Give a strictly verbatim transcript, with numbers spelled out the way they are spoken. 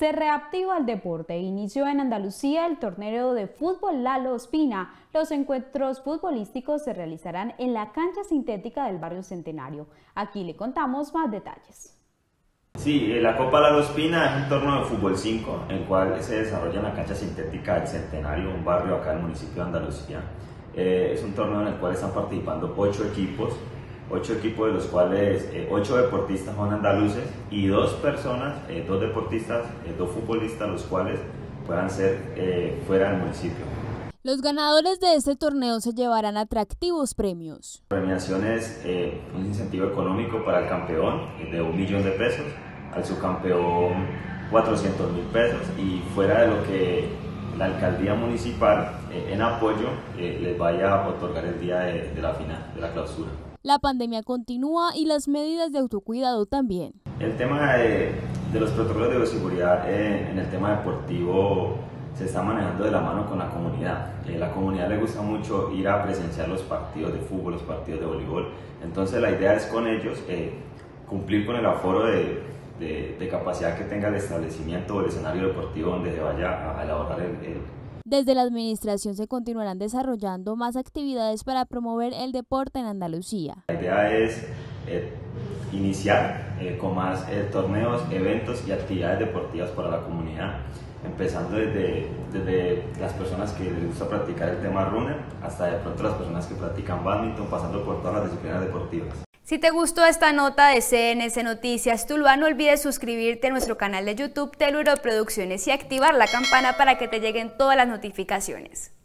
Se reactiva el deporte. Inició en Andalucía el torneo de fútbol Lalo Ospina. Los encuentros futbolísticos se realizarán en la cancha sintética del barrio Centenario. Aquí le contamos más detalles. Sí, la Copa Lalo Ospina es un torneo de fútbol cinco, el cual se desarrolla en la cancha sintética del Centenario, un barrio acá en el municipio de Andalucía. Eh, es un torneo en el cual están participando ocho equipos, ocho equipos de los cuales eh, ocho deportistas son andaluces y dos personas, eh, dos deportistas, eh, dos futbolistas, los cuales puedan ser eh, fuera del municipio. Los ganadores de este torneo se llevarán atractivos premios. Premiaciones, eh, un incentivo económico para el campeón eh, de un millón de pesos, al subcampeón cuatrocientos mil pesos y fuera de lo que la alcaldía municipal eh, en apoyo eh, les vaya a otorgar el día de, de la final, de la clausura. La pandemia continúa y las medidas de autocuidado también. El tema de, de los protocolos de bioseguridad eh, en el tema deportivo se está manejando de la mano con la comunidad. Eh, la comunidad le gusta mucho ir a presenciar los partidos de fútbol, los partidos de voleibol. Entonces la idea es con ellos eh, cumplir con el aforo de, de, de capacidad que tenga el establecimiento o el escenario deportivo donde se vaya a, a elaborar el, el Desde la administración se continuarán desarrollando más actividades para promover el deporte en Andalucía. La idea es eh, iniciar eh, con más eh, torneos, eventos y actividades deportivas para la comunidad, empezando desde, desde las personas que les gusta practicar el tema runner hasta de pronto las personas que practican badminton, pasando por todas las disciplinas deportivas. Si te gustó esta nota de C N C Noticias Tuluá, no olvides suscribirte a nuestro canal de YouTube Teluro Producciones y activar la campana para que te lleguen todas las notificaciones.